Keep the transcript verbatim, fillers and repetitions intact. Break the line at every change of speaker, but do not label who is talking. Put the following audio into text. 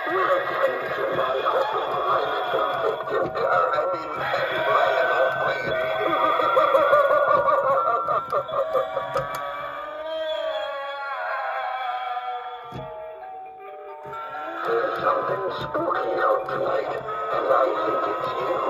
There's something spooky out tonight, and I think it's you.